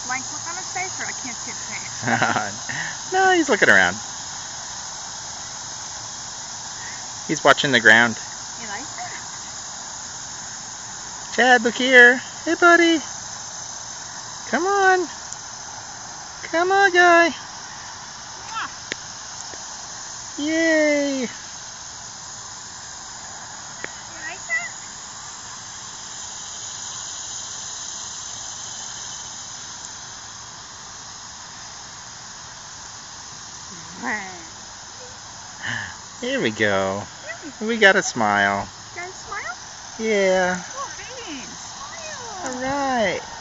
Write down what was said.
blank look on his face, or I can't see his face? No, he's looking around. He's watching the ground. You like that? Chad, look here. Hey, buddy. Come on. Come on, guy. Yay. You like that? Here we go. We got a smile. You guys smile? Yeah. Oh, thanks. Smile. All right.